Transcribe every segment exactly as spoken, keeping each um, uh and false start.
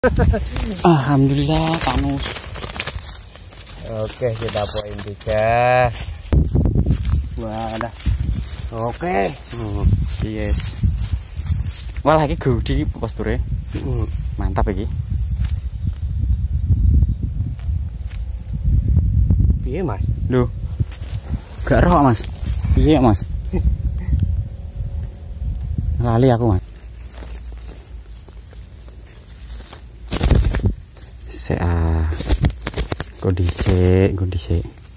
Alhamdulillah panus. Oke, kita poin tiga. Wadah. Oke. Oh, yes. Wah lagi gede posturnya. Uh, mantap lagi. Iya mas. Loh. Gak roh mas. Iya mas. Lali aku mas. Sea. Kondisi, kondisi.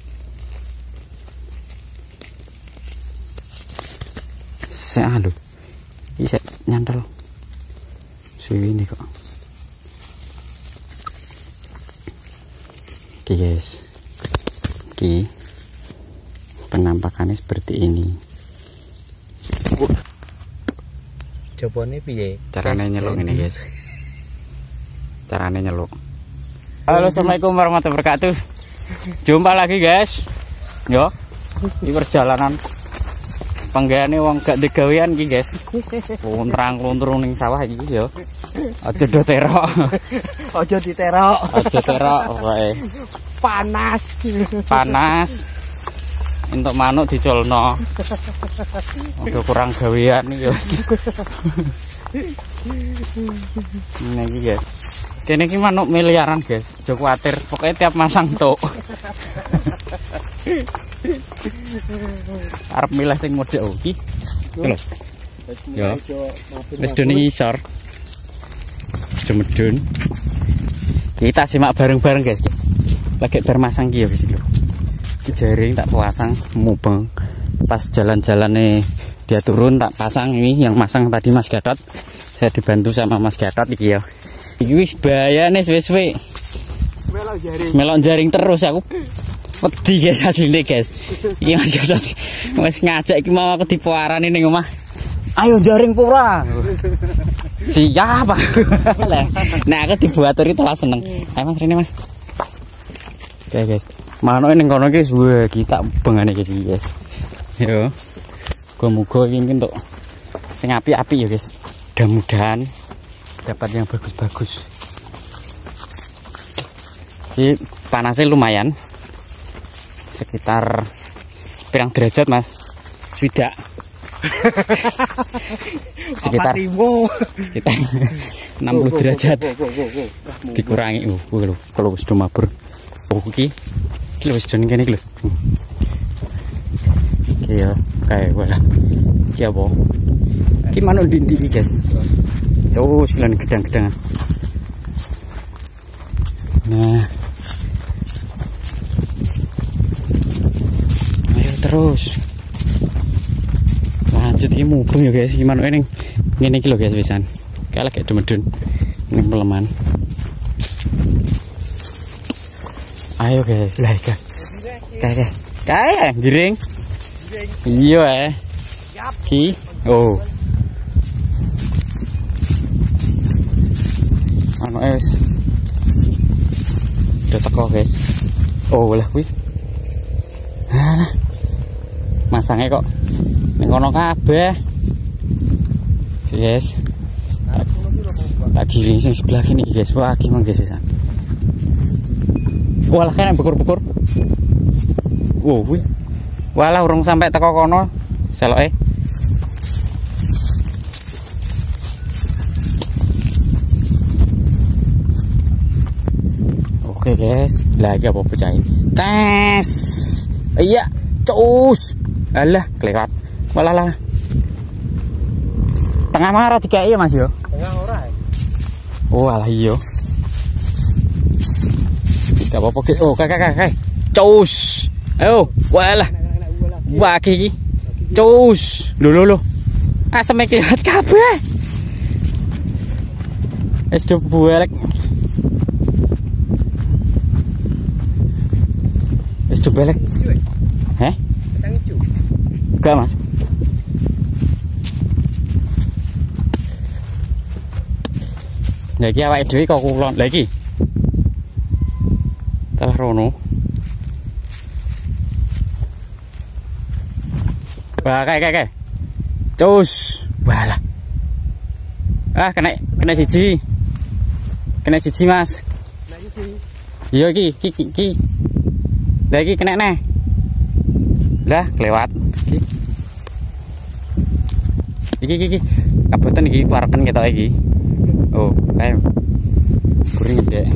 Sea lho. Bisa nyantol. Suwi ini kok. Oke guys. Oke. Penampakannya seperti ini. Cobone piye? Caranya nyeluk ini guys. Caranya nyeluk. Halo, assalamualaikum warahmatullahi wabarakatuh. Jumpa lagi guys. Yo, di perjalanan panggane wong gak digawean iki guys. Lontrang-lontrung ning sawah iki yo. Aja do terok. Aja diterok. Aja terok pokoke. Panas. Panas. Entuk manuk diculno. Udah kurang gawean iki yo. Ini iki guys. Kene iki manuk miliaran guys. Aja kuwatir, pokoknya tiap masang tok. Arep milih sing model iki. Lho. Ya. Wis dene isor. Wis medun. Kita simak bareng-bareng guys. Lagi bermasang ki ya guys iki. Iki jaring tak pasang mubeng. Pas jalan-jalan nih dia turun tak pasang ini yang masang tadi Mas Gatot. Saya dibantu sama Mas Gatot iki ya. Iki wis bahayane wis-wis. Melok jaring. Melok jaring terus aku. Wedi guys hasilnya guys. Iki Mas Gatot wis ngajak iki mau aku dipuarani ning omah. Ayo jaring pura. Siap aku. Nah aku dibuaturi telah seneng. Ayo Mas Rene Mas. Oke guys. Manuk ning kono guys, wah kita bengane guys guys. Yo. Muga-muga iki entuk sing apik-apik ya guys. Mudah-mudahan dapat yang bagus-bagus. Ini panasnya lumayan. Sekitar pirang derajat mas? Tidak. Sekitar sekitar enam puluh derajat. Dikurangi uh kalau kalau sudah mabur. Oh iki. Iki wis dene kene iki lho. Iki ya kayak wala. Iki apa? Iki manuk ndi iki guys. Oh, sekalian gedang-gedang. Nah. Ayo terus. Lanjut iki mubeng ya guys, iki manuke ning ngene iki lho guys wisan. Kayak lagi demedun. Ning peleman. Ayo guys, lah iki. Kayak kayak giring. Iya eh. Ki. Oh. Anu es. Udah teko guys. Oh lah kuwi. Halah. Masangnya kok ning kono kabeh. Yes. Tak giring sing sebelah kene guys. Wah iki mang guys wisan. Walah kan bekur-bekur. Wow kuwi. Walah urung sampai teko kono. Seloke. Oke guys, lagi apa pecahin? Tes, iya, cus, alah kelewat, walah lah. Tengah marah tiga iya mas yo. Tengah ora. Oh alah iyo. Gak apa-apa ki. Oh kakak kakak, cus, ayo, walah, wah kiki, cus, lulu lulu, asamnya kelewat kabeh. Es tuh buelek. Itu belek. Heh? Ketang ijo. Enggak, Mas. Lagi awake dhewe kok kulon lagi. Telah rono. Wah, kae kae kae. Cus. Walah. Ah, kena kena siji. Kena siji, Mas. Nah iki. Iya iki, iki, iki. Lah iki kena neh. Lah, kelewat. Iki. Iki, iki, iki. Kabutan iki pareken ketok iki. Oh, kae. Kuring ndek.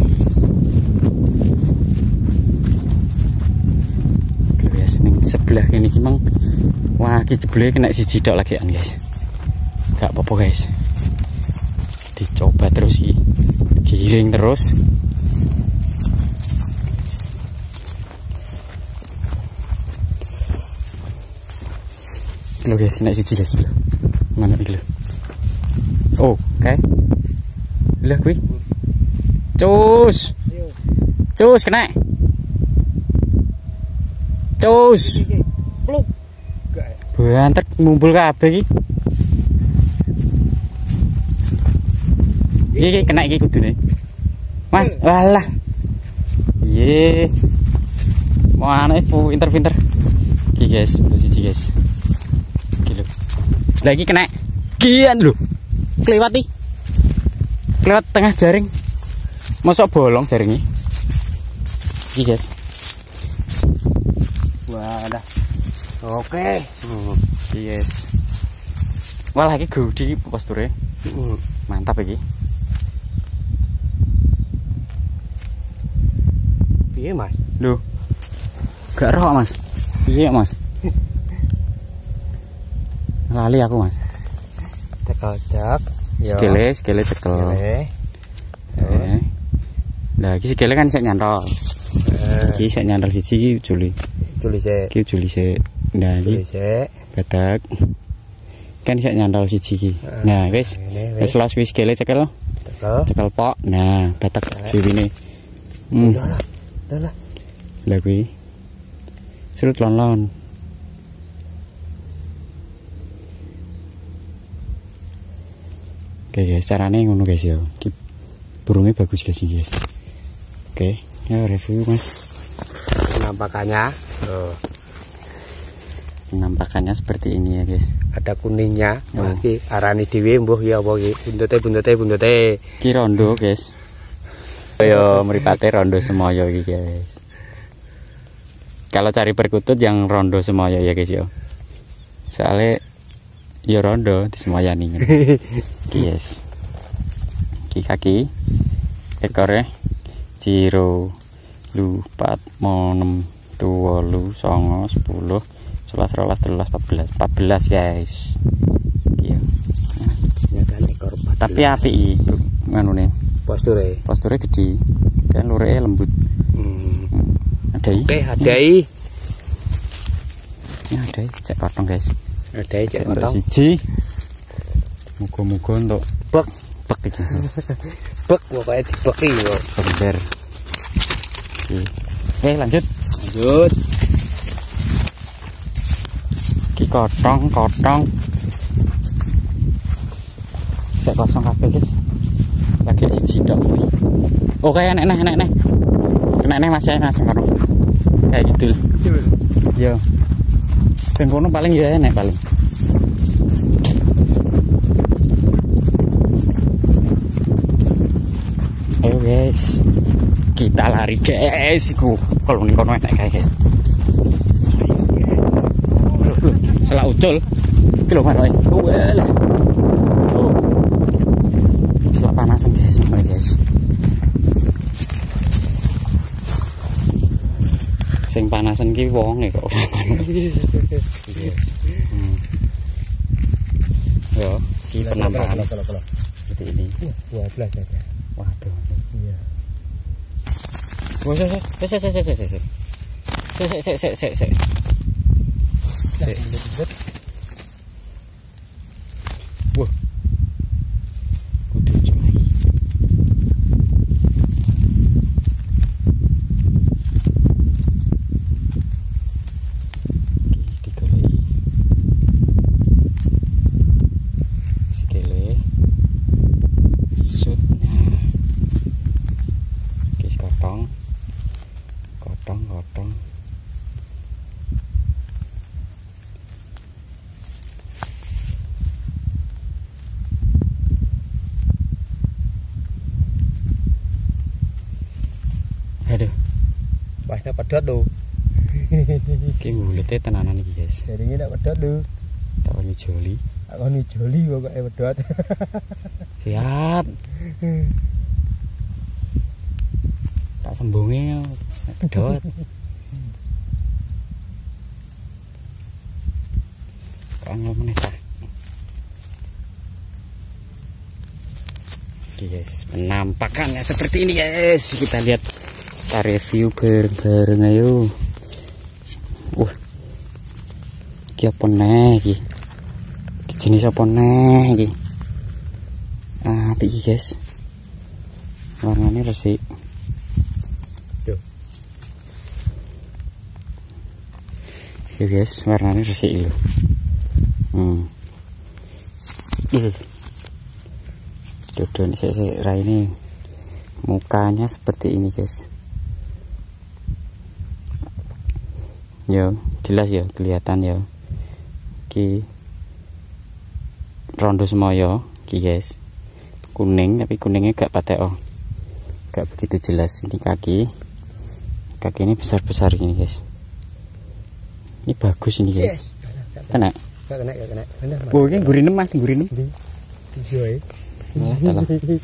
Guys, ning sebelah kene iki mang. Wah, iki jebule kena siji tok lagi an, guys. Gak apa-apa, guys. Dicoba terus iki. Giring terus. Lho guys, nek siji guys lho. Mana iki lho. Oh, oke. Lho kuwi. Cus. Cus kena. Cus. Pluk. Bantet ngumpul kabeh iki. Iki kena iki kudune. Mas, walah. Iye. Mau anake pinter-pinter. Iki guys, lho siji guys. Lagi kena gian lho. Kelewat nih. Kelewat tengah jaring. Mosok bolong jaringnya. Iki guys. Walah. Oke. Oh, yes. Wah lagi gede posturnya. Uh. Mantap iki. Piye, Mas? Loh. Gak roh, Mas. Iya, Mas. Lali aku, Mas. Cek-cek. Sikile, sikile cekel. Sikile. Eh. Lah iki sikile kan sik nyantol. Eh. Iki sik nyantol siji iki juli. Juli sik. Iki juli sik. Nah, Juli iki sik. batak. Kan sik nyantol siji iki. Nah, wis. Wis los wis sikile cekel. Cekel. Cekel pok. Nah, batak siwine. Hmm. Lah lah. Lah. Lah kuwi. Serut lon-lon. Oke guys, caranya ngono guys ya. Burungnya bagus guys ini guys. Oke, ya review Mas. Penampakannya. Oh. Penampakannya seperti ini ya guys. Ada kuningnya. Oh. Iki arane dhewe mbuh ya apa iki? Buntute buntute buntute. Ki rondo guys. Yo mripate rondo semoyo iki guys. Kalau cari perkutut yang rondo semoyo ya guys ya. Soalnya ya rondo di semoyani. Yes. Ki kaki ekornya ciro lu pat monem tuwa lu songo sepuluh sebelas rolas telulas empat belas empat belas guys. Iya. Ya kan ekor empat belas. Tapi api itu nganune Posture. posturnya gede kan lureke lembut. Hmm. Hmm. Adai. Oke, adai. Ya adai cek potong guys. Adai cek Untuk potong. siji. Muga-muga untuk Bek. bek iki. Bek pokoknya dibeki kok. Bener. Oke. Eh lanjut. Lanjut. Ki kotong, kotong. Sek kosong kabeh, guys. Lagi siji tok kuwi. Oke, enek enek enek enek. Kena enek Mas ya, Mas karo. Kayak gitu. Yo. Sing kono paling ya enek paling. Ayo guys. Kita lari guys. Iku kalau ning kono enek kae guys. Salah ucul. Iki lho maroe. Walah. Oh. Salah panasan guys, maroe guys. Sing panasan ki wonge kok. Hmm. Yo, iki penampakan seperti ini. dua belas ya. Waduh. Iya. Wes wes wes wes wes wes wes. Sik sik sik sik sik. Sik. Wah. Kudu coba lagi. Digoleki. Sikile. Sut. Kis kotong. Kotong kotong. Aduh. Pasnya pedot lho. Iki mulute tenanan iki, guys. Jaringe ndak pedot lho. Tak wani joli. Aku ni joli pokoke pedot. Siap. Tak sembungi pedot. Angel meneh ta. Oke guys, penampakannya seperti ini guys. Kita lihat, kita review bareng-bareng ayo. Wah, iki apa neh iki? Iki jenis apa neh iki? Ah, iki guys. Warnanya resik. Tuh. Oke guys, warnanya resik lho. Hmm. Tuh. Tuh, saya, saya ini mukanya seperti ini guys. Yo, jelas ya, kelihatan ya. Ki rondo semoyo, ki guys. Kuning tapi kuningnya gak patek oh. Gak begitu jelas. Ini kaki. Kaki ini besar-besar gini guys. Ini bagus ini guys. Kena. Gak kena, gak kena. Bener. Oh, ini gurinem Mas, gurinem. Video ya. Malah dalam.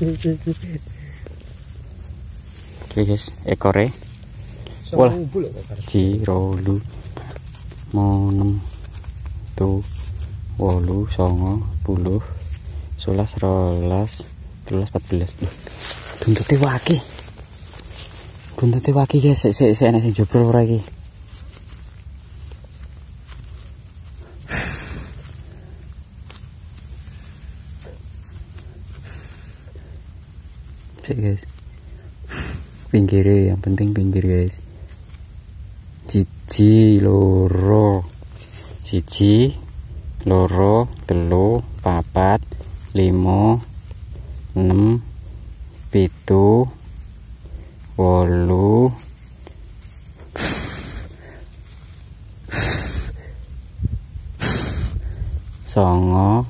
Oke guys, ekore. Wah, Cirolu monem tu wolu songo puluh sebelas rolas telulas empat belas. Buntute waki. Buntute waki guys, sik sik sik ana sing jebol ora iki. Cek guys, pinggirnya yang penting pinggir guys. Cici loro, cici loro telu papat limo enam pitu wolu songo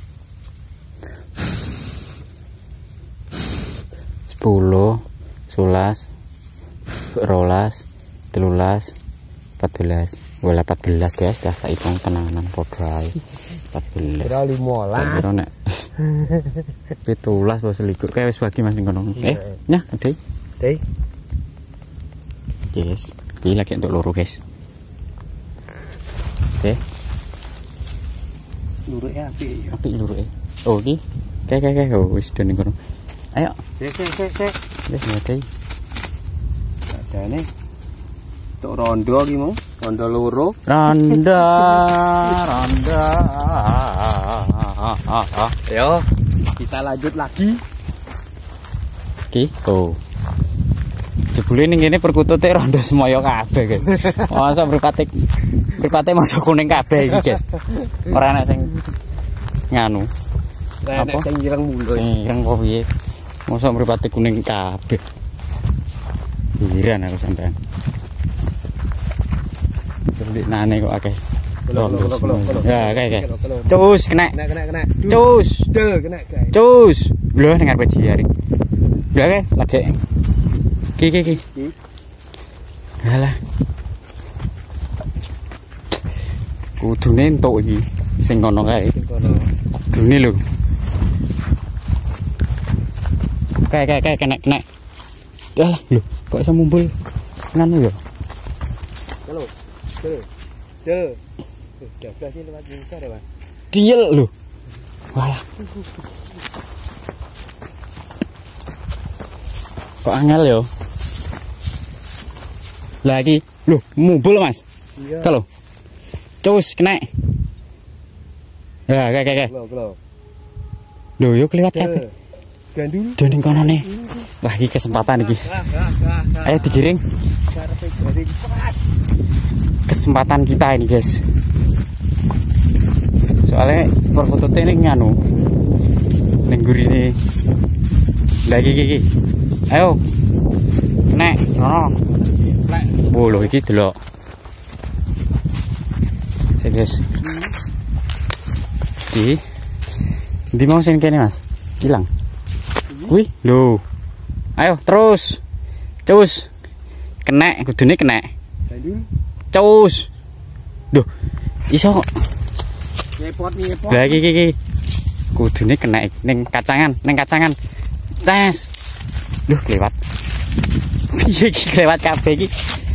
sepuluh sebelas rolas telulas empat belas. Wala empat belas guys, dah tak hitung tenanan podrai empat belas. Kira lima belas. Kira nek pitulas bos likur kayak wis bagi Mas ngono. Eh, nyah, Dei. Dei. Yes. Iki lagi untuk loro guys. Oke. Luruke apik. Apik luruke. Oh, iki. Kayak kayak oh wis do ning kono. Ayo. Sik sik sik sik. Wis Dei. Adane tok rondo iki mau, rondo loro. Ronda, ronda. Ayo, kita lanjut lagi. Ki, oh. Jebule ning kene perkutute rondo semoyo kabeh, guys. Masa mripate mripate masuk kuning kabeh iki, guys. Ora enak sing nganu. Ora enak sing ireng mulus. Sing ireng kok piye? Masa mripate kuning kabeh. Pikiran aku sampean. Jadi nane kok akeh. Ya, kayak kayak. Cus kena. Kena kena kena. Cus. Duh, kena guys. Cus. Lho ning arep jari. Lha kae lagi. Ki ki ki. Halah. Kudune entuk iki sing kono kae. Kudune lho. Kae kae kae kena kena. Halah lho, kok iso mumbul nganu ya? Halo. Duh. Duh. Duh, belas ini lewat muka ya, Mas. Diel lho. Walah. Kok angel yo? Lagi, lho, mumbul Mas. Iya. Kalau. Cus kena. Ya, kayak kayak. Kelo, kelo. Lho, yo kelewat kabeh. Gandul. Doning kono nih. Wah, iki kesempatan iki. Ayo digiring. Kesempatan kita ini, guys. Soalnya perkutute ini nganu. Ning gurine. Lagi iki iki. Ayo. Nek, ono. Nek. Oh, lho iki delok. Sik, guys. Di. Di mau sing kene, Mas. Hilang. Wih, lho. Ayo terus. Cus. Kena, kudune kena. Bandul. Cus. Duh. Iso. Nyepot nyepot. Lah iki iki. Kudune kena ning kacangan, ning kacangan. Ces. Duh, kelewat. Piye iki kelewat kabeh iki.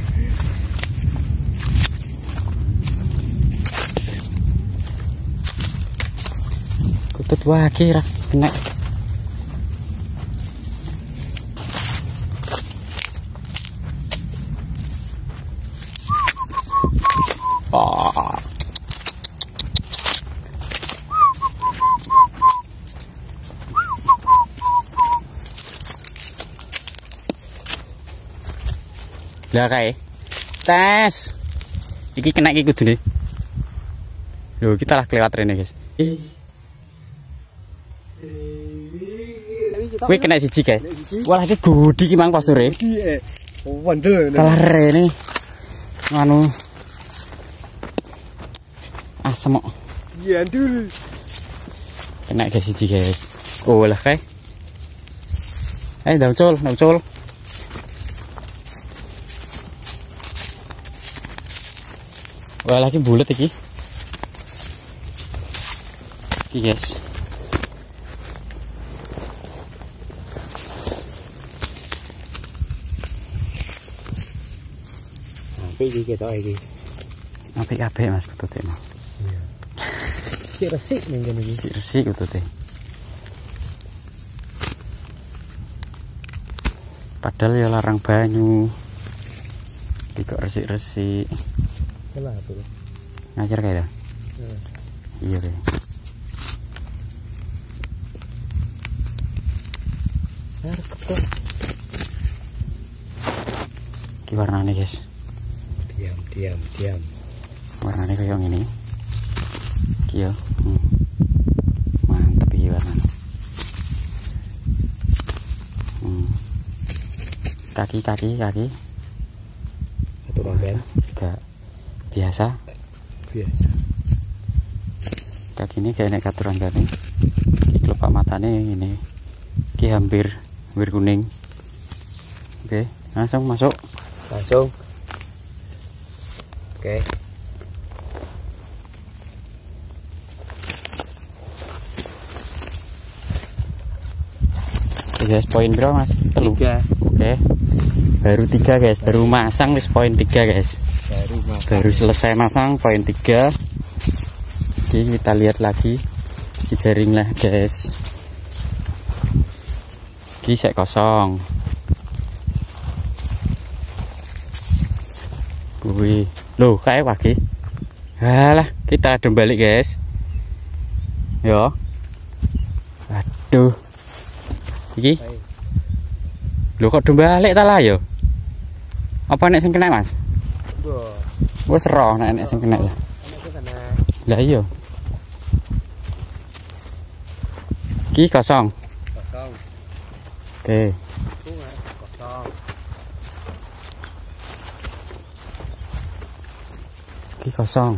Kutut wae ra kena. Oh. Lah kae. Tes. Iki kena iki kudune. Lho, kita lah kelewat rene, guys. Kuwi kena siji, guys. Wah, iki gudi ki mang posture. Oh, wandel. Kalah rene. Anu. Asem kok. Iya, ndul. Kena guys siji, guys. Oh, lah kae. Eh, ndang cul, ndang cul. Wah, lagi bulet iki. Iki, guys. Apik iki ketok iki. Apik kabeh Mas kutute, Mas. Iya. Sik resik ning kene iki. Sik resik kutute. Padahal ya larang banyu. Iki kok resik-resik. Lah tuh. Ngajar kae ta? Heeh. Iya kae. Arep kok. Iki warnane, guys. Diam, diam, diam. Warnane kayak ngene. Iki yo. Hmm. Mantep iki warnane. Hmm. Kaki kaki kaki. Satu rangkaian. Enggak biasa. Biasa. Kaki ini kayak nek katuran gane. Iki kelopak matane ini. Iki hampir hampir kuning. Oke, langsung masuk. Langsung. Oke. Oke, guys, poin berapa, Mas? Telu. Tiga. Oke. Baru tiga, guys. Baru masang wis poin tiga, guys. Baru masang. Baru selesai masang poin tiga. Oke, kita lihat lagi di jaring lah, guys. Iki sek kosong. Wih, loh kayak wagi. Halah, kita adem balik, guys. Yo. Aduh. Iki. Loh kok adem balik ta lah yo? Apa nek sing kena, Mas? Mbok. Wis roh nek nek sing kena ya. Lah iya. Iki kosong. Kosong. Oke. Kosong. Iki kosong.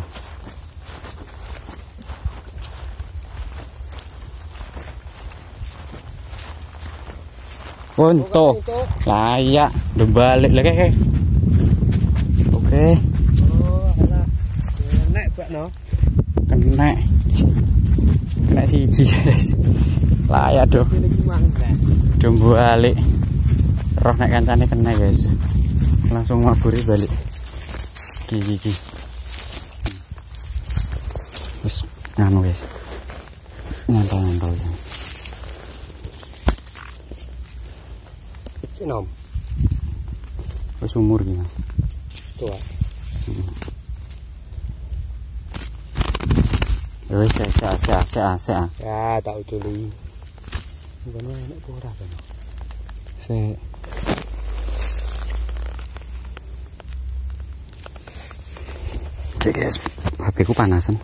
Untuk layak udah balik lagi kayak. Oke. Oh, alah. Nek bak no. Kena. Kena siji, guys. Layak doh. Ini gimana? Udah balik. Roh nek kancane kena, guys. Langsung maburi balik. Iki iki. Wis nganu, guys. Nyantol-nyantol. Sinom. Wis umur iki, Mas. Tua. Hmm. Ya wis se se se se. Ya, tak uduli. Ngono enak ora kan. Se. Cek, guys, H P ku panasan.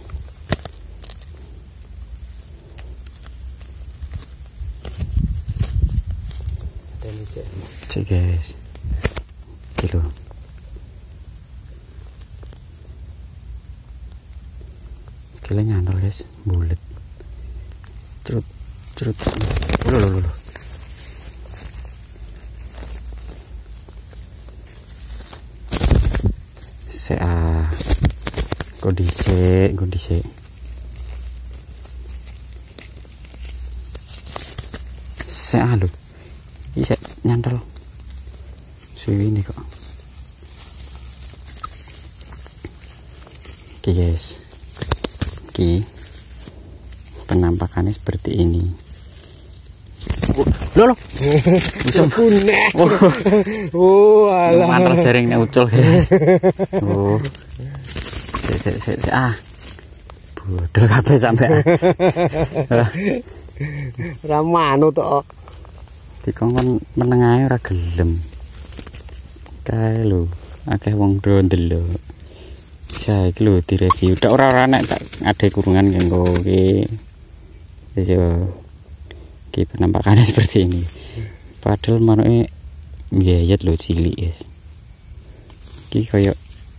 Cek, guys. Kilo. Sekali nyantol, guys, bulet. Cerut, cerut. Loh, loh, loh. Sea kondisi kondisi sea lho bisa nyantol suwi ini kok. Oke guys, oke penampakannya seperti ini. Loh loh bisa punah. Oh alah mantel jaringnya ucul guys. Oh se se se, se. Ah bodol kabeh sampe ramano to dikongkon menengahe ora gelem kae lho akeh wong do ndelok saiki lho direview tok ora nek tak ade kurungan kanggo iki wis yo iki penampakannya seperti ini padahal manuke ngeyet lho cilik guys iki koyo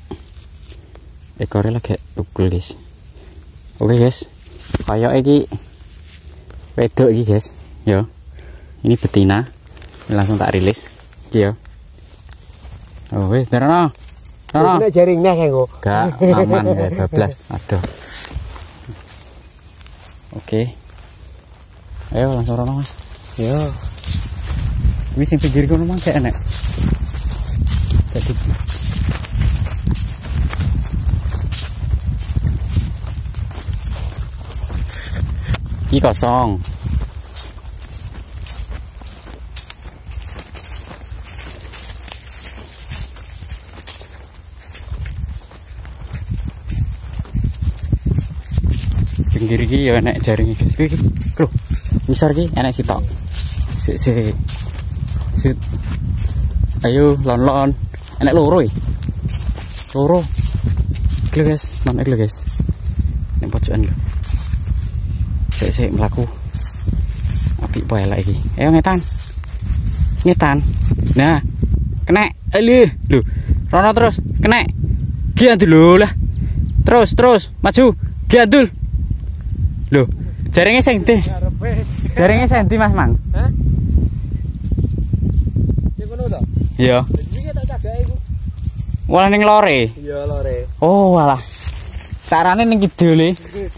ekore lagi ukul guys. Oke guys koyo iki wedok iki guys yo ini betina langsung tak rilis iki yo. Oh wis darana darana nek jaringnya kanggo gak aman ya bablas aduh. Oke ayo langsung rono mas yo wis sing pinggir kono mang gak enak dadi iki kosong. Pinggir iki ya enak jaring guys. Iki lho. Misar iki enak sitok. Sik sik. Sik. Ayo lon-lon. Enak loro iki. Loro. Iki lho guys, non iki lho guys. Nek pojokan lho. Sik sik mlaku. Apik bae lek iki. Ayo ngetan. Ngetan. Nah. Kena. Lho. Lho. Rono terus. Kena. Giandul lho lah. Terus terus maju. Giandul. Loh, jaringnya sing ndi? Jaringnya sing ndi Mas Mang? Hah? Sing ngono to? Iya. Iki tak cagake iku. Walah ning lore. Iya, lore. Oh, walah. Carane ning kidul.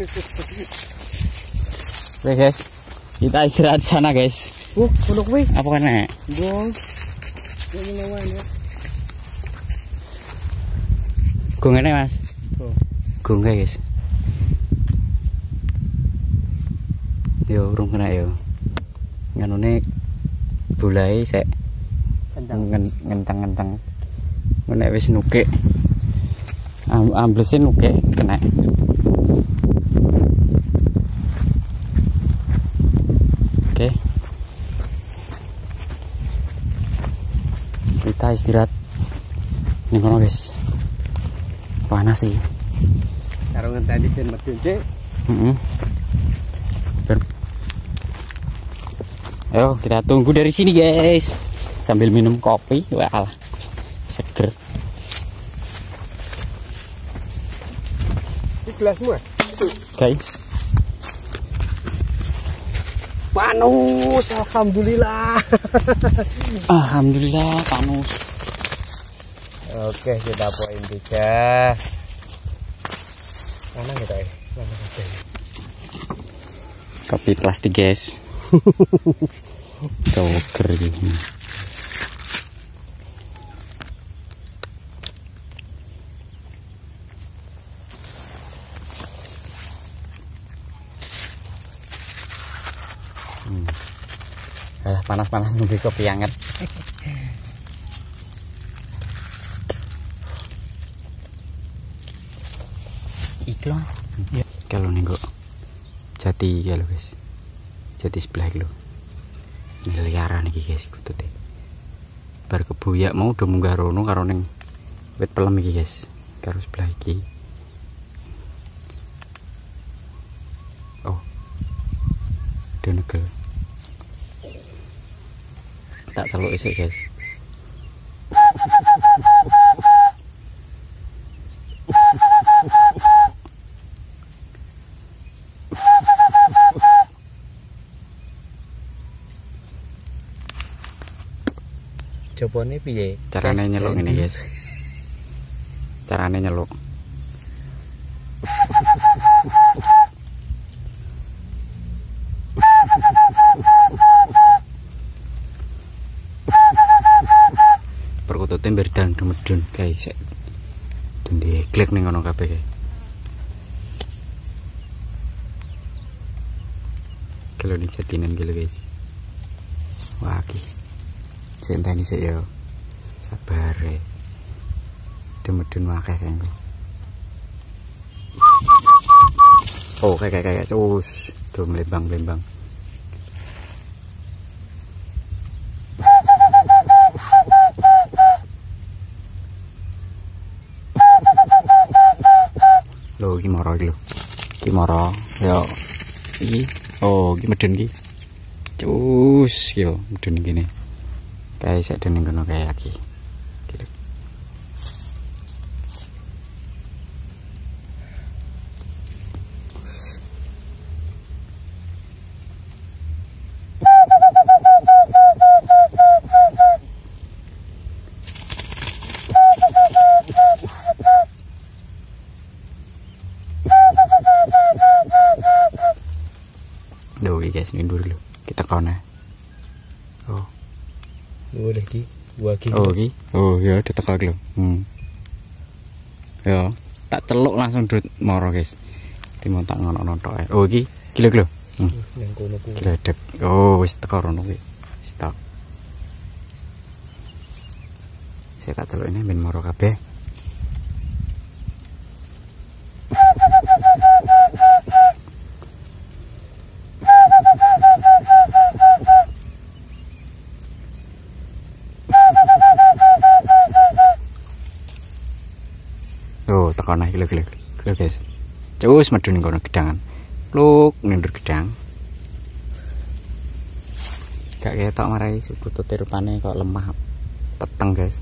Oke, guys. Kita istirahat sana, guys. Uh, ngono kuwi. Apa kene? Gong. Ini mawon ya. Gong ngene, Mas. Oh. Gong guys. Yo urung kena yo. Nganune bulae sik ngenceng-ngenceng. Nek wis nukik. Amblese nukik kena. Oke. Kita istirahat. Ning kono guys. Panas sih. Karungan tadi ben medun, Cek. Heeh. Ayo kita tunggu dari sini guys sambil minum kopi. Wah seger. Ini gelasmu ya? Guys panus, alhamdulillah. Alhamdulillah panus. Oke kita poin tiga. Mana kita ya? Mana kita ya? Kopi plastik guys. Joker gini. Hmm. Alah panas-panas ngombe kopi anget. Iklan. Ya. Kalau nih kok jati ya lo guys. Jati sebelah lo. Miliaran iki guys ikut deh. Bar kebuyak mau udah munggah rono karo ning wit pelem iki guys. Karo sebelah iki. Oh. Denegel. Tak celuk isik guys. Cobone piye? Carane nyeluk ngene guys. carane nyeluk. Perkutute mberdang demedun guys. Dende klik ning ngono kabeh guys. Kalau dijatinan gitu guys. Wah ki. Centani sik yo. Sabar e. Demedun akeh kanggo. Oh kayak kayak terus tuh melembang-melembang. Loh iki moro iki lho. Iki moro yo iki. Oh iki medun iki. Cus yo medun gini. Kayak sak dene ngono kayak iki. Gitu. Duh guys, ini dulu kita kawan ya. Oh, boleh ki, buah ki. Oh ki, oh ya ditekak lo. Hmm. Ya, tak celuk langsung dut moro guys. Timon tak ngono nontok ya. Oh ki, kilo kilo. Hmm. Yang kono ku. Gledek. Oh wis teko rono ki. Stop. Saya tak celuk ini ben moro kabeh. Oh, tekan naik gila gila gila guys. Cus medun kono gedangan. Luk nindur gedang. Gak ketok marai sebutute rupane kok lemah. Peteng guys.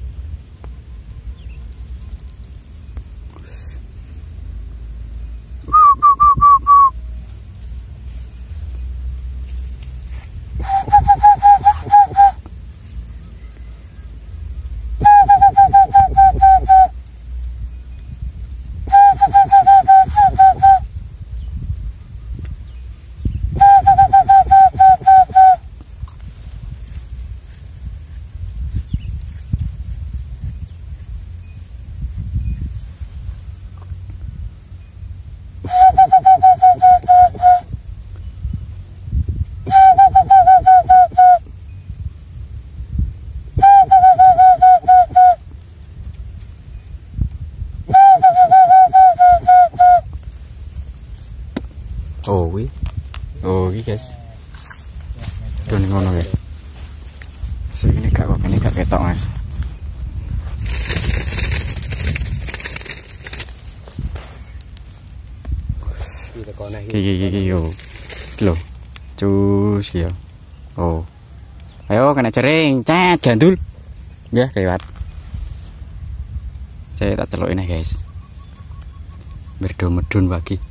Oh wi, oh wi guys, tuh ngono ya. Segini gak kok, ini gak ketok mas. Gigi gigi yo, lo, cus ya. Oh, ayo kena cering, cat gandul, ya kewat. Saya tak celok ini guys, berdomedun bagi.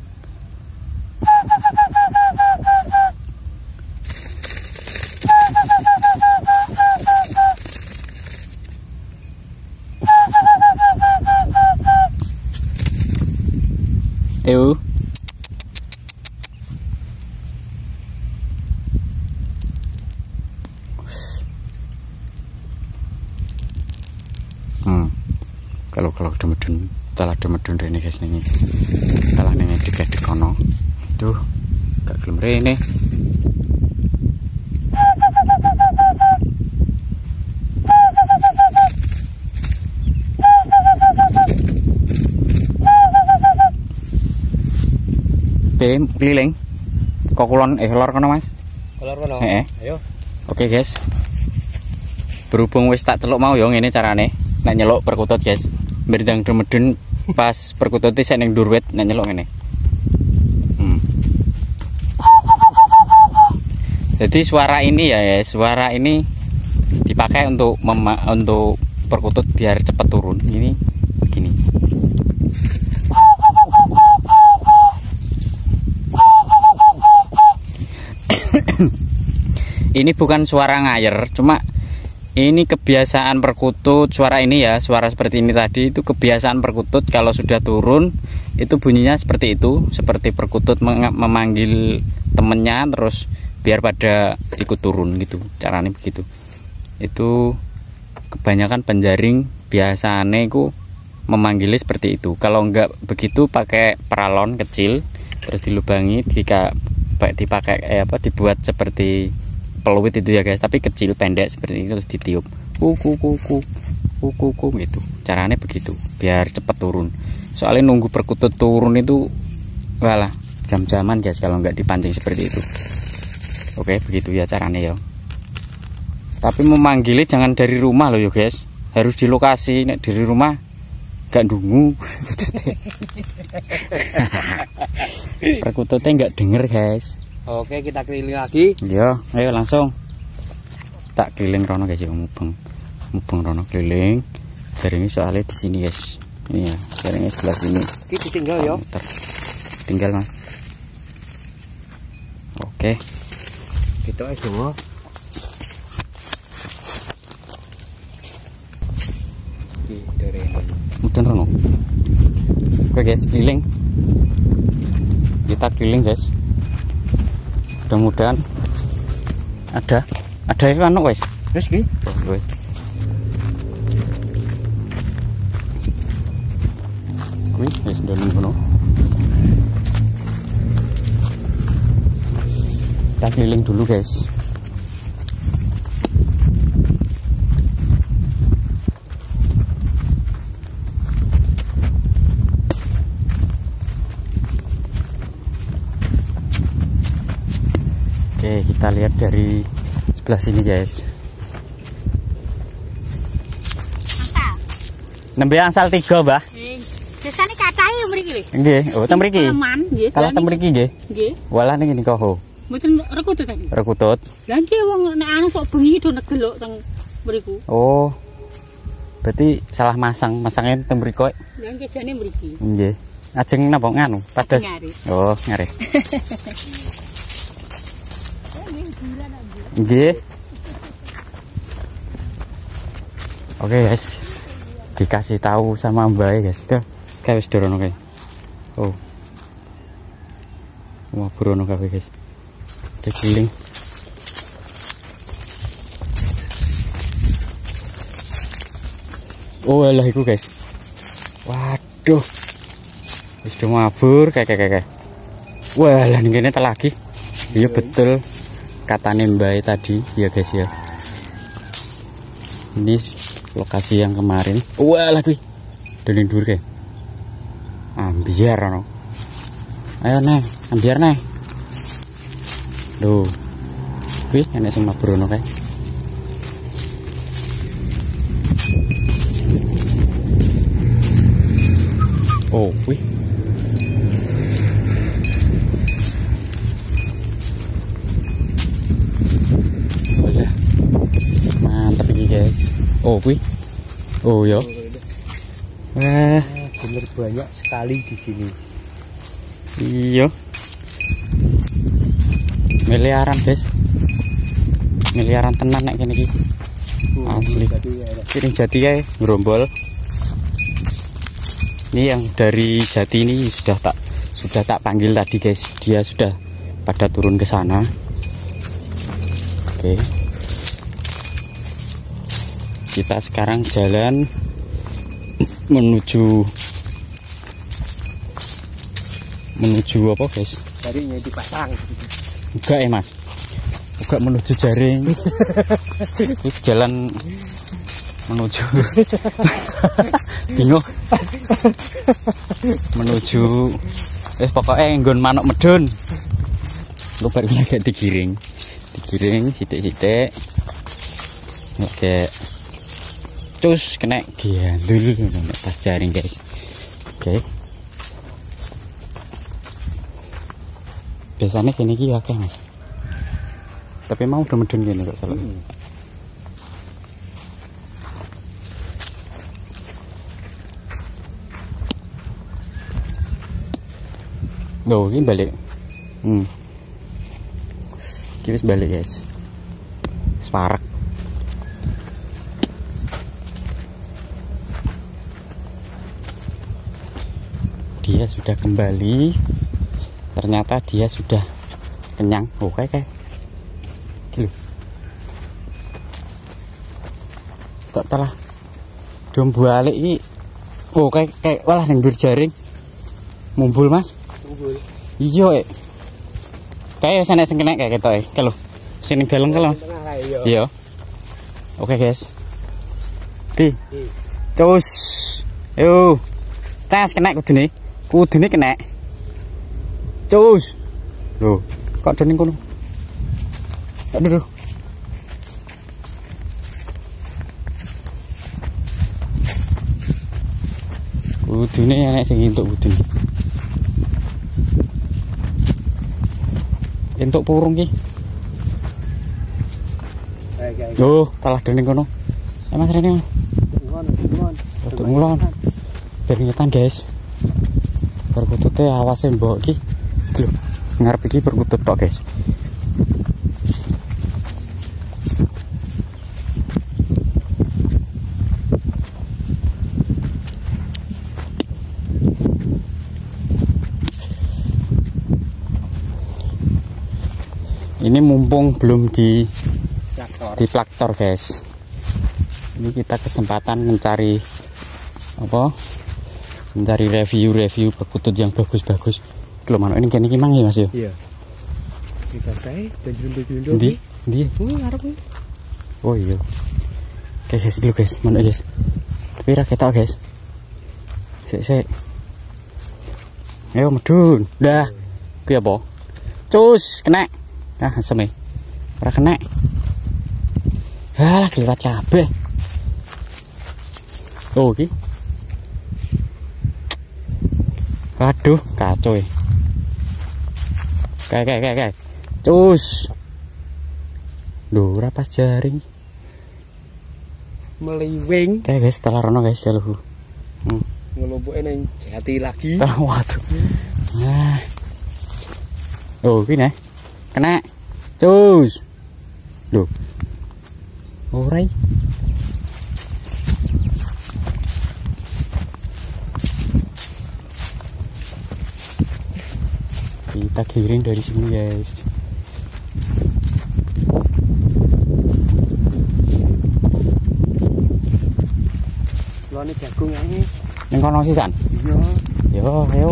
Ayo. Hmm. Kalau kalau demedun, talah demedun rene guys nih. Talah ning dikek kono. Duh, gak gelem rene. Oke, keliling. Kok kulon eh lor kono Mas? Lor kono. Heeh. Ayo. Oke, guys. Berhubung wis tak celuk mau yo ngene carane. Nek nyeluk perkutut, guys. Mberdang demedun pas perkutut sik ning dhuwur wit nek nyeluk ngene. Hmm. Jadi suara ini ya, ya, suara ini dipakai untuk mema untuk perkutut biar cepat turun. Ini gini. Ini bukan suara ngayer, cuma Ini kebiasaan perkutut, suara ini ya, suara seperti ini tadi itu kebiasaan perkutut. Kalau sudah turun itu bunyinya seperti itu, seperti perkutut memanggil temennya terus biar pada ikut turun gitu, caranya begitu. Itu kebanyakan penjaring biasanya itu memanggilnya seperti itu. Kalau enggak begitu pakai peralon kecil terus dilubangi, jika dipakai eh, apa dibuat seperti peluit itu ya guys, tapi kecil pendek seperti ini terus ditiup kuku kuku kuku kuku gitu. Caranya begitu biar cepat turun. Soalnya nunggu perkutut turun itu walah jam-jaman guys kalau nggak dipancing seperti itu. Oke, begitu ya caranya ya. Tapi memanggilnya jangan dari rumah loh ya guys, harus di lokasi. Nek dari rumah gak dungu perkututnya nggak denger guys. Oke, kita keliling lagi. Iya, ayo langsung. Tak keliling rono guys ya, mubeng. Mubeng rono keliling. Jaringnya soalnya di sini guys. Ini ya, jaringnya sebelah sini. Oke, ditinggal ya. Tinggal Mas. Oke. Kita es dulu. Mudeng rono. Oke guys, keliling. Kita keliling guys. Mudah-mudahan ada ada yang anu guys. Wis ki. Oh, kuwi wis ndolen kono. Kita keliling dulu guys. Oke, kita lihat dari sebelah sini guys. Asal. Nembe angsal tiga, Mbah. Biasane kacahe mriki lho. Nggih, oh teng mriki. Nggih. Kalau teng mriki nggih. Nggih. Walah ning niku ho. Mboten rekutut iki. Rekutut. Lah iki wong nek anu kok bengi do negelok teng mriku. Oh. Berarti salah masang, masangnya teng mriko. Lah iki jane mriki. Nggih. Ajeng napa nganu? Padas. Oh, ngarit. Nggih. Oke guys, dikasih tahu sama Mbak guys. Tuh, kayak wis dorono kae. Oh, mau burono kae guys. Keliling. Oh alah iku guys. Waduh, wis do mabur kayak kayak kayak. Wah lah ning kene lagi. Iya betul. Katanya Mbak tadi ya guys ya. Ini lokasi yang kemarin. Wah lagi dolen dhuwur kae. Ambiar ono. Ayo neh, ambiar neh. Loh. Wis enek sing mabur ono kae. Oh, wih. Mantap ini guys. Oh wih. Oh yo. Wah, bener banyak sekali di sini. Iya. Miliaran guys. Miliaran tenan nek kene iki. Asli. Piring jati kae ngrombol. Ini yang dari jati ini sudah tak sudah tak panggil tadi guys. Dia sudah pada turun ke sana. Oke. Kita sekarang jalan menuju menuju apa guys? Jaringnya dipasang. Enggak ya mas, enggak menuju jaring. Terus jalan menuju bingung menuju eh pokoknya nggon manuk medun. Lu baru lagi digiring digiring sidik-sidik. Oke. Cus kena giandul pas jaring guys. Oke. Biasanya gini gini oke mas. Tapi mau udah medun gini kok salah. Hmm. Loh, ini balik. Hmm. Ini balik guys. Separak. dia sudah kembali. Ternyata dia sudah kenyang. Oh kayak kayak gitu. Tak telah dom balik ini. Oh kayak kayak walah ndur jaring mumbul mas. Mumbul. Iya. Kayak sana sing kena kayak gitu. Kalau sini galeng kalau. Iya. Oke guys. Di. Cus. Yo. Cas kena kudune. Kudune kena. Cus. Loh, kok dening kono? Aduh. Kudune enek sing entuk kudune. Entuk purung ki. Loh, talah dening kono. Eh Mas Rene. Untuk ngulon. Beringetan guys. Perkutute awase mbok iki. Lho, ngarep iki perkutut tok guys. Ini mumpung belum di Plaktor. di plaktor guys. Ini kita kesempatan mencari apa? Mencari review-review perkutut yang bagus-bagus. Kalau mana ini kene iki mang ya Mas yo? Iya. Bisa kae benjul-benjul. Ndi? Ndi? Oh, ngarep iki. Oh iya. Oke guys, iki lho guys, mana guys. Tapi ra ketok guys. Sik sik. Ayo medun. Dah. Kuwi apa? Cus, kena. Ah, asem e. Ora kena. Halah, kliwat kabeh. Oh, iki. Aduh, kacau ya. Kayak, kayak, kayak, kayak. Cus. Duh, rapas jaring. Meliwing. Kayak guys, setelah rono guys, kalau hmm. Ngelumpuke ning jati lagi. Waduh. Nah. Oh, ini nih. Kena. Cus. Duh. Orai. Kita giring dari sini guys. Lone jagung ae. Ning kono sisan. Iya. Yo, ayo.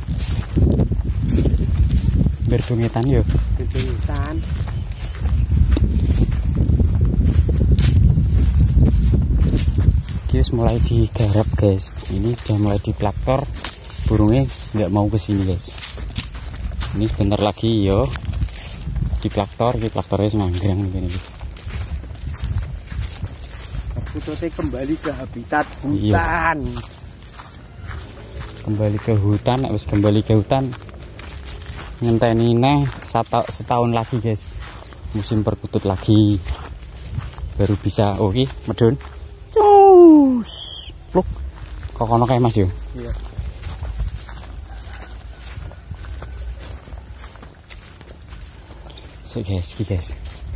Berdungitan yo. Berdungitan. Guys, mulai digarap guys. Ini sudah mulai di plaktor. Burungnya nggak mau ke sini guys. Ini sebentar lagi yo di plaktor, di plaktornya semanggrang begini. Perkututnya kembali ke habitat hutan. Iya. Kembali ke hutan, harus kembali ke hutan. Ngenteni neh setahun lagi guys. Musim perkutut lagi. Baru bisa. Oh iki medun. Cus. Pluk. Kok kono kae Mas yo? Iya. So guys, iki guys.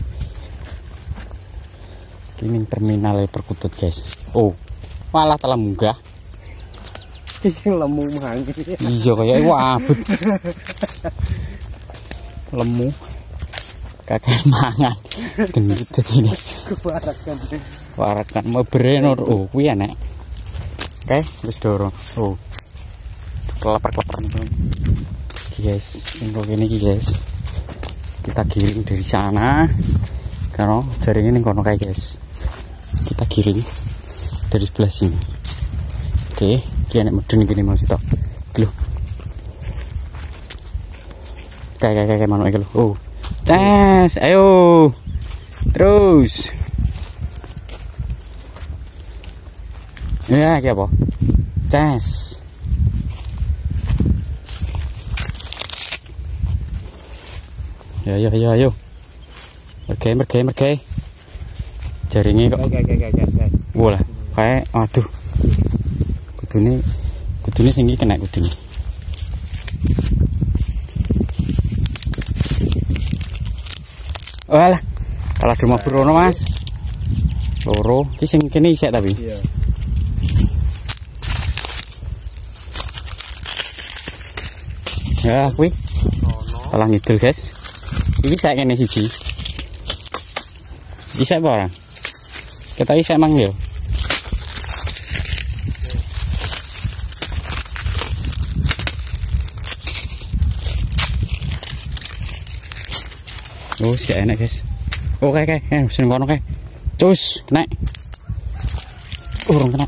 Ini terminal perkutut guys. Oh, malah telah munggah. Sing lemu mang. Iya kayak wabut. Lemu. Kakek mangan. Gendut ini. Kewarakan. Warakan mebreno. Oh, kuwi enek. Oke, wis dorong. Oh. Kelepar-kelepar nih. Guys, ini gini guys. Kita giring dari sana. Karena jaring ini kono kayak guys. Kita giring dari sebelah sini. Oke, iki enek medun gini mau sitok. Lho. Kayak kayak kayak manuk iki lho. Oh. Tes, ayo. Terus. Ya, iki apa? Tes. Ya, ya, ya, ayo. Merge, merge, merge. Jaringnya kok. Oke, oke, oke, oke. Wah, kayak aduh. Kudune kudune sing iki kena kudune. Walah. Kalah cuma burono, Mas. Loro, iki sing kene isek tapi. Iya. Ya kuwi. Salah ngidul, guys. Iki sak kene siji. Bisa apa orang? Kita isa mang yo. Oh, sik enak, guys. Oke, oke, eh sing kono kae. Cus, kena. Urung kena.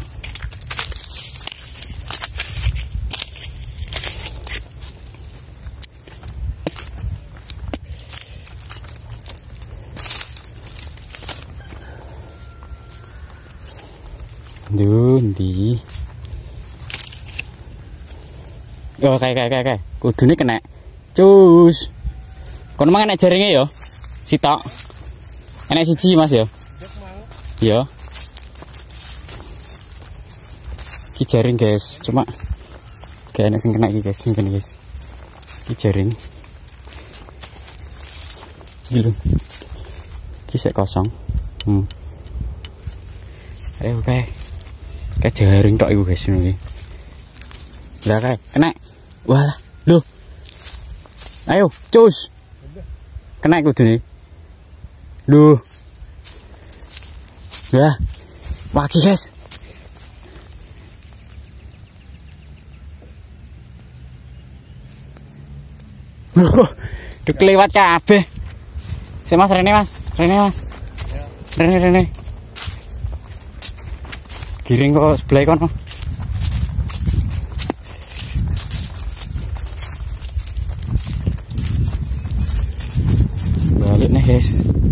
Dundi. Oh, kae kae kae kae. Kudune kena. Cus. Kono mang enek jaringe yo. Sitok. Enek siji Mas yo. Iya. Ki jaring, guys. Cuma kayak enek sing kena iki, guys. Sing kena, guys. Ki jaring. Gitu. Ki sik kosong. Hmm. Ayo, kae. Kayak jaring tok iku, guys, ngono iki. Lah kae, kena. Walah, lho. Ayo, cus. Kena kudune. Duh. Ya. Waki, guys. Duh, kelewat kabeh. Si Mas Rene, Mas. Rene, Mas. Rene, Rene. Giring kok sebelah kono. Balik nih, guys.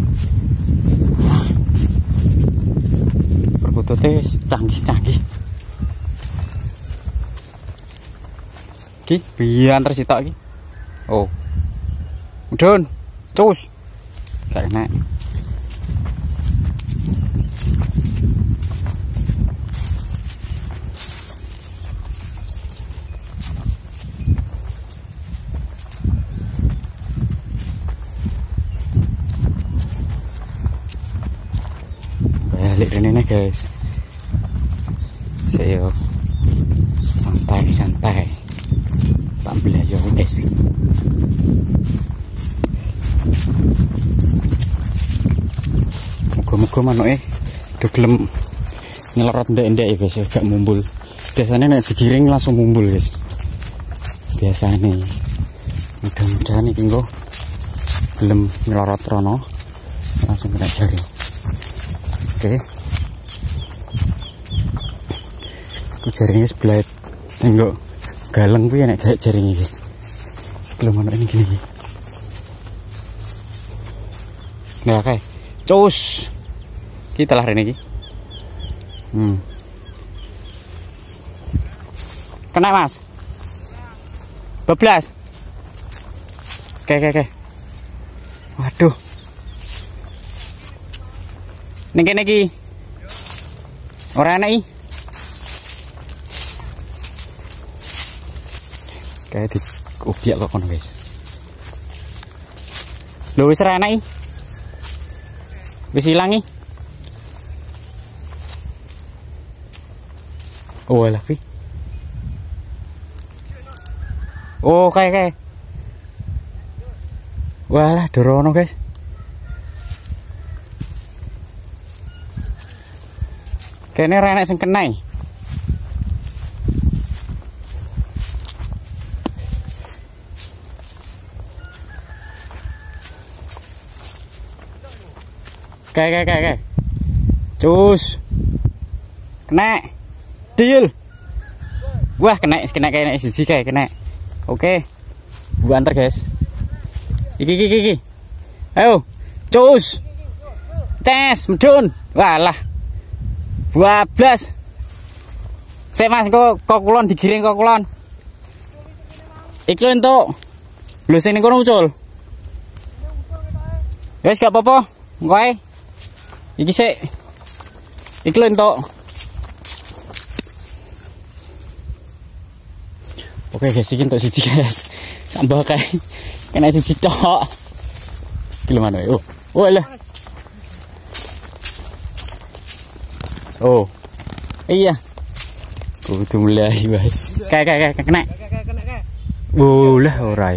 Perkututnya canggih-canggih. Ki, biar terus sitok ki. Oh. Mudun. Cus. Gak enak. Balik ini nih, guys. Saya santai-santai. Tak belajar, guys. Muga-muga manuke gelem ngelorot ndek-ndek ya, guys, gak mumbul. Biasanya nek digiring langsung mumbul, guys. Biasanya mudah-mudahan iki engko gelem ngelorot rono langsung kena jari. Oke. Ku jaringnya sebelah enggak galeng kuwi enek gak jaringnya, guys. Gelem ono ini gini. Nah, kayak cus. Kita lah rene iki. Hmm. Kena, Mas. Bablas. Oke, oke, oke. Waduh. Ning kene iki. Ora enak iki. Kayak di ubiak kok kono, guys. Lho wis ora enak iki. Wis ilang iki. Oh lah pi. Oh kayak kayak. Walah dorono, guys. Kene ora enek sing kena. Kayak kayak kayak. Cus. Kena. Deal. Wah, kena kena kayak siji kayak kena. Oke. Gua antar, guys. Iki iki iki. Ayo. Cus. Ces, medun. Walah. Bablas. Sik Mas, kok kok kulon digiring kok kulon. Iki entuk. Lho sing ning kono ucul. Wes gak apa-apa. Engko ae. Iki sik. Iki lho entuk. Oke, guys, iki entuk siji, guys. Sambal kae. Kena siji tok. Iki lho mana? Oh. Oh lah. Oh. Iya. Kudu mulai, guys. Kae kae kae kena. Boleh ora.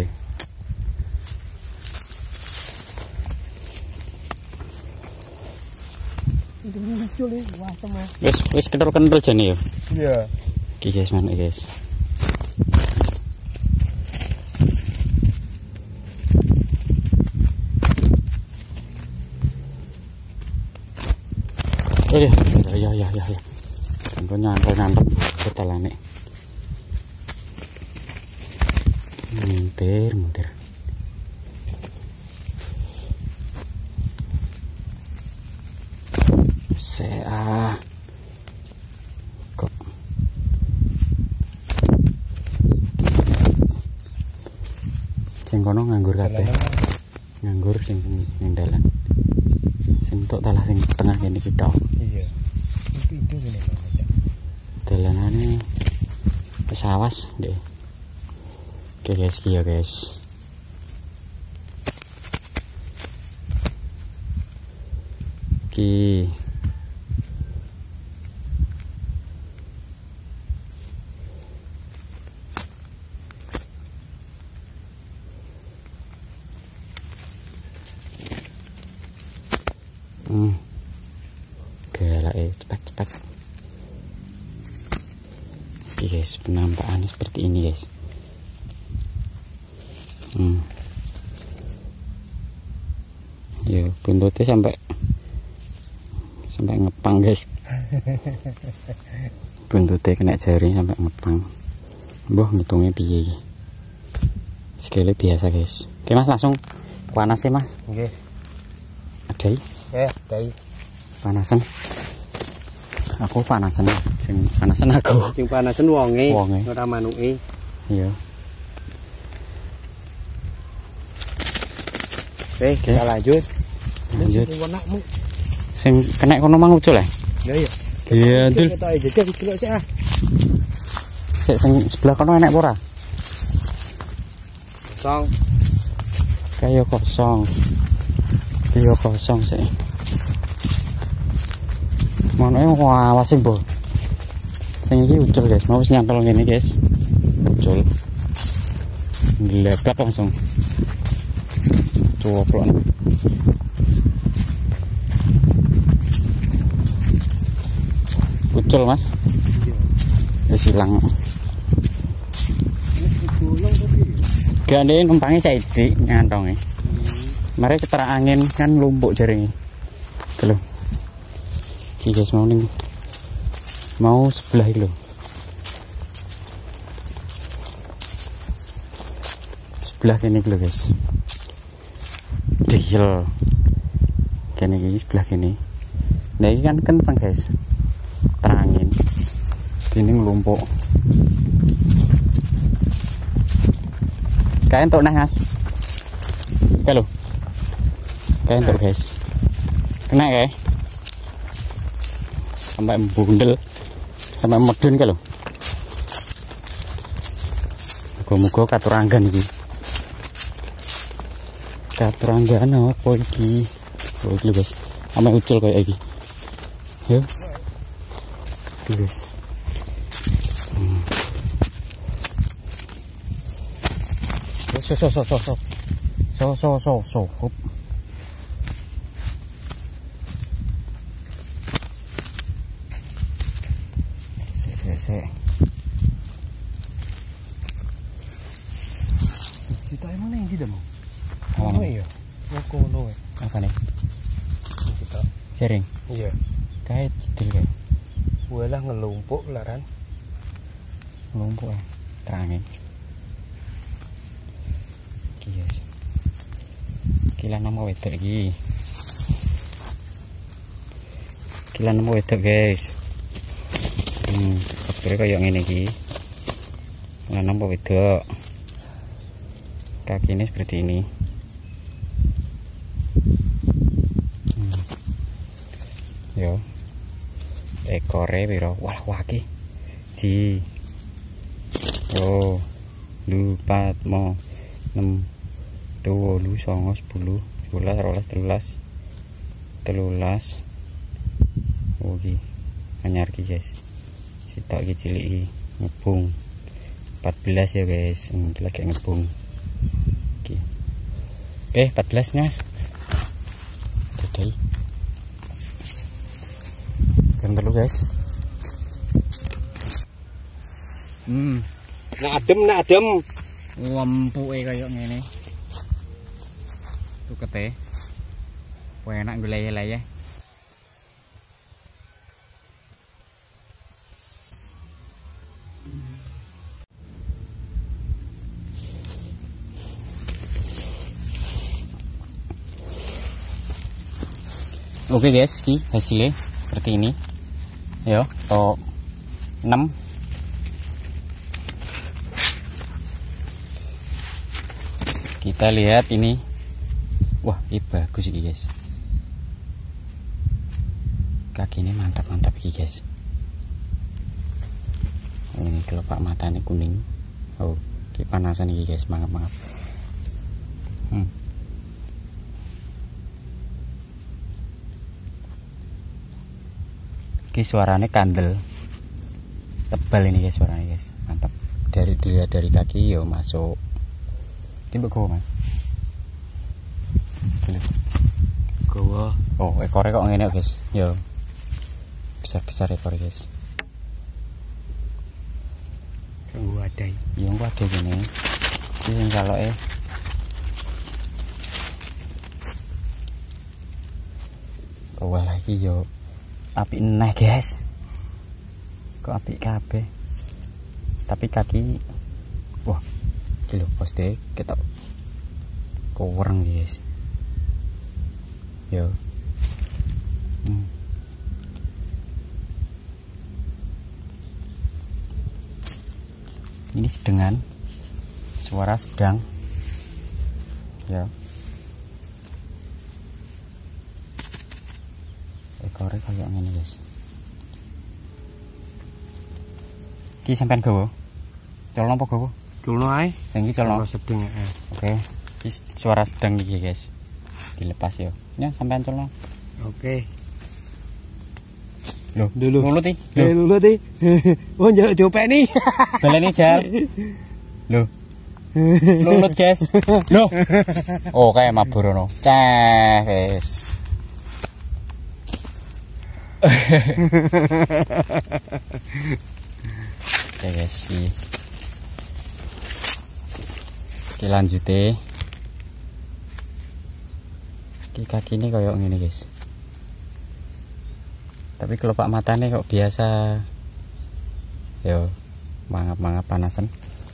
Wis wis kental-kental jane ya. Iya. Iki guys, mana guys. Oh ya, ya ya ya ya. Tengko nyantol-nyantol betalane. Muntir, muntir. Sea. Kok. Sing kono nganggur kabeh. Nganggur sing ning dalan. Sing tok talah sing tengah kene iki tok. Iya. Itu itu ngene Mas. Dalanane pesawas deh. Oke guys, iya guys. Oke. Hmm. Gila, eh cepat-cepat. Oke guys, penampakannya seperti ini guys. Hmm. Ya, buntutnya sampai sampai ngepang guys. Buntutnya kena jari sampai ngepang. Boh, ngitungnya piye iki. Sekali biasa guys. Oke Mas, langsung panas ya Mas. Nggih. Adai. Eh, dai. Panasan. Aku panasan. Sing panasan aku. Sing panasen wonge, Wonge. ora manuke. Iya. Oke, kita lanjut. Lanjut. Sing wanakmu. Sing kena kono mang ucul ya? Ya iya. Iya, Dul. Kita aja jajak iki sik ah. Sik sing sebelah kono enek apa ora? Kosong. Kayak kosong. Kayak kosong sih. Mana yang wah wasim bo. Sing iki ucul guys, mau wis nyantol ngene guys. Ucul. Gleblak langsung. Coplok. Ucul Mas. Wis ilang. Gak ada numpangnya saya dik nyantongnya. Mari ketera angin kan lumpuk jaringnya. Tuh. Iki guys mau ning. Mau sebelah iki lho. Sebelah kene iki lho guys. Dihil. Kene iki sebelah kene. Nah iki kan kenceng guys. Terangin. Ini ngelumpuk. Kayak entuk nah Mas. Oke lho. Kayak entuk guys. Kena kayak. Sampai bundel. Sampai medun ke lho. Muga-muga katuranggan iki. Katuranggan apa iki? Oh iki lho guys. Sampai ucul kayak iki. Ya. Tuh guys. Hmm. So so so so so so so so so hop. Se se se. Kita emang ning ndi demo? Apa Oh iya. Kok ngono ya. Apa nih? Kita. Jaring. Iya. Kayak kecil kayak. Walah ngelumpuk laran. Lumpuk ya. Terangin. Yes. Kila nama wedok iki. Kila nama wedok guys. Hmm, kabare kaya ngene iki. Kila nama wedok. Kakinya seperti ini. Hmm. Yo. Ekore piro? Wah, waki. Ji. Oh. Lupa mau enam tuh lu songo sepuluh sebelas rolas telulas telulas oke anyar ki guys sitok iki cilik iki ngepung empat belas ya guys, ini lagi ngebung. Oke, oke empat belas nya mas. Dadai. Jam telu guys. Hmm. Nak adem, nak adem. Wempuke kayak ngene. Tukete. Enak golek-golek ya. Oke guys, ini hasilnya seperti ini. Yo, to enam. Kita lihat ini. Wah, ini bagus ini guys. Kaki ini mantap-mantap ini guys. Ini kelopak matanya kuning. Oh, ini panasan ini guys, mangap-mangap. Hmm. Ini suaranya kandel, tebal ini guys suaranya guys, mantap. Dari dilihat dari kaki yo masuk. Ini kok mas? Gowo. Oh ekornya kok ngene guys, yo besar besar ekornya guys. Tunggu ada. Yo nggak ada gini. Ini kalau eh. Oh lagi yo. Api neh guys, kok api kabeh, tapi kaki, wah, kilo poste kita kurang guys, yo, hmm. Ini sedengan, suara sedang, ya. Ekornya kayak gini guys. Ki sampean gawa. Colong apa gawa? Colong ae. Sing iki colong sedeng ya. Oke. Ki suara sedang iki guys. Dilepas yo. Ya sampean colong. Oke. Loh, dulu. Lulut iki. Eh lulut iki. Oh njaluk diopeni. Baleni jal. Loh. Lulut guys. Loh. Oh kayak maborono. Ceh guys. Oke guys, iki lanjut deh. Iki kaki ini kayak gini guys. Tapi kelopak matanya kok biasa. Yo, mangap-mangap panasan.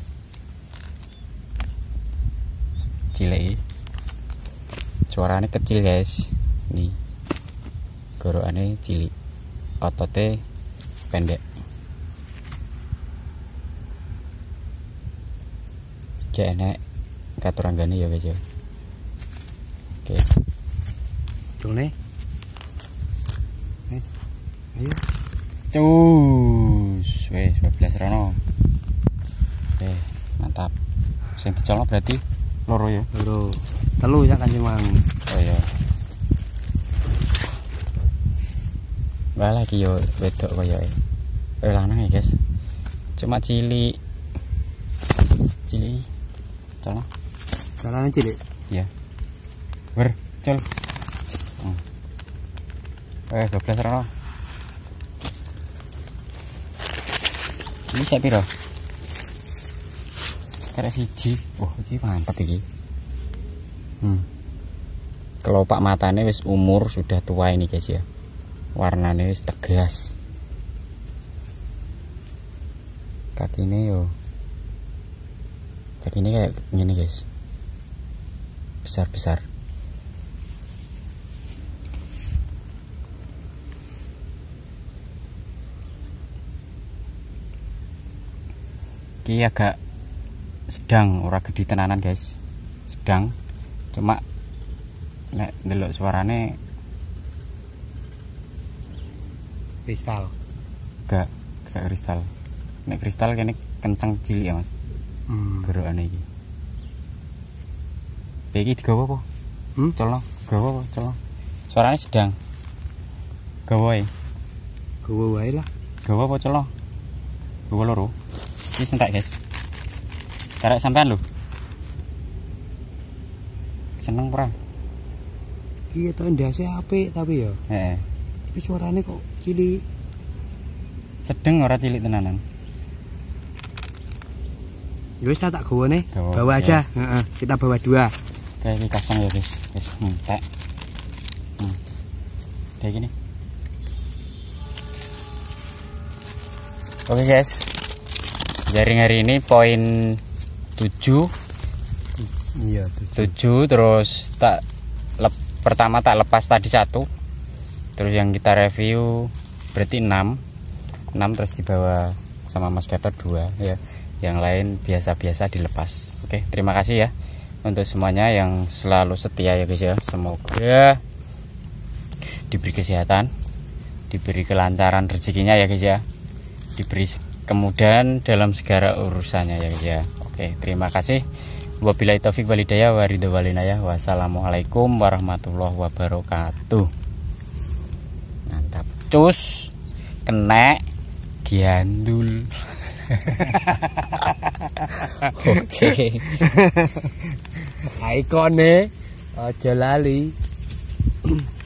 Cilik. Suaranya kecil guys. Nih. Gorokane cilik. Ototnya pendek. Kayak enak katuranggane ya guys ya. Oke. Done. Wes. Ayo. Cus. Wes dua belas rono. Oke, mantap. Sing dicolong berarti loro ya. Loro. Telu ya Kanjeng Mang. Oh iya. Wah lagi yo wedok kaya eh lanang ya guys. Cuma cilik. Cilik. Colong. Carane cilik. Iya. Ber, col. Hmm. Eh dua belas rono. Ini saya piro? Karek siji. Wah, iki mantap iki. Hmm. Kelopak matanya wis umur sudah tua ini guys ya. Warnanya wis tegas. Kakinya yo. Kakinya kayak gini guys. Besar-besar. Iki agak sedang, ora gede tenanan guys. Sedang. Cuma nek ndelok suarane kristal. Gak, gak kristal. Nek kristal kene kenceng cilik ya, Mas. Hmm. Gerokane iki. Iki digawa apa? Hmm? Colong, gawa apa? Colong. Suarane sedang. Gawa ae. Gawa wae lah. Gawa apa colong? Gawa loro. Iki sentak, guys. Karek sampean lho. Seneng ora? Iya to ndase apik tapi ya. Heeh. Tapi suarane kok cilik. Sedeng ora cilik tenanan. Ya wis tak gawane. Gawa, Bawa ya. aja. Heeh, kita bawa dua. Kayak iki kosong ya guys. Wis entek. Hmm. Kayak gini. Oke guys. Jaring hari ini poin tujuh. Iya, tujuh terus tak lep, pertama tak lepas tadi satu. Terus yang kita review berarti enam. enam terus dibawa sama Mas Gatot dua ya. Yang lain biasa-biasa dilepas. Oke, terima kasih ya untuk semuanya yang selalu setia ya guys ya. Semoga diberi kesehatan, diberi kelancaran rezekinya ya guys ya. Diberi kemudahan dalam segala urusannya ya guys ya. Oke, terima kasih. Wabillahi taufik walhidayah wa ridho walinayah. Wassalamualaikum warahmatullahi wabarakatuh. Mantap. Cus kena giandul. Oke. Ikone aja lali.